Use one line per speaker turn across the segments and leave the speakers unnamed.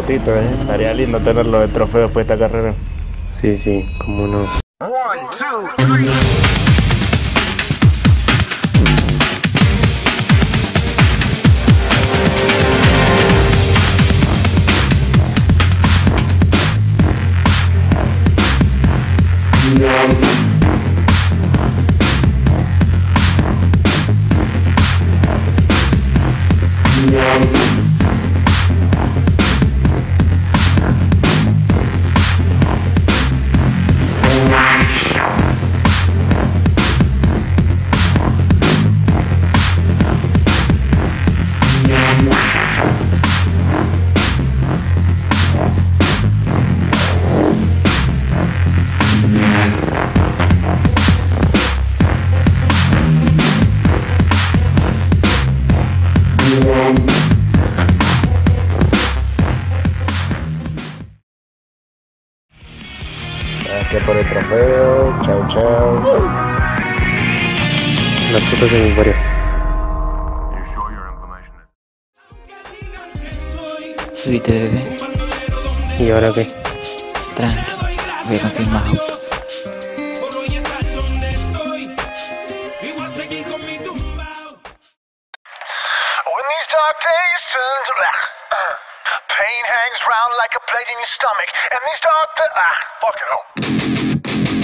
autito, estaría lindo tenerlo de trofeo después de esta carrera.
Sí, sí, cómo no.
1, 2, 3.
Gracias por el trofeo. Chao, chao.
La puta que me parió.
Subite, bebé.
¿Y ahora qué?
Tranqui, voy a conseguir más autos.
When these dark days turn to black, pain hangs round like a plate in your stomach, and these dark fuck it all.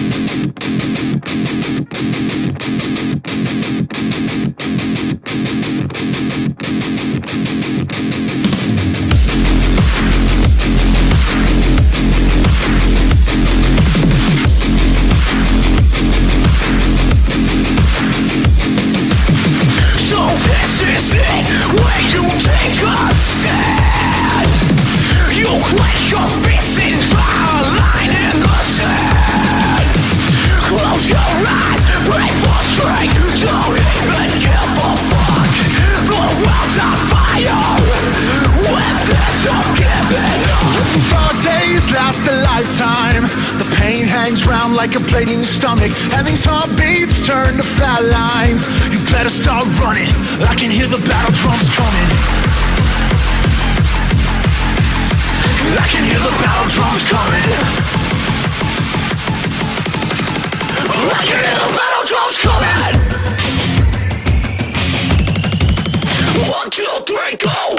So this is it, where you take a stand. You clench your fists and draw a line in the sand. Close your eyes, pray for strength, don't even give a fuck. The world's on fire, when there's no giving up. These dark days last a lifetime. The pain hangs round like a blade in your stomach, and these heartbeats turn to flat lines. You better start running, I can hear the battle drums coming. I can hear the battle drums coming. I can hear the battle drums coming. 1, 2, 3, go.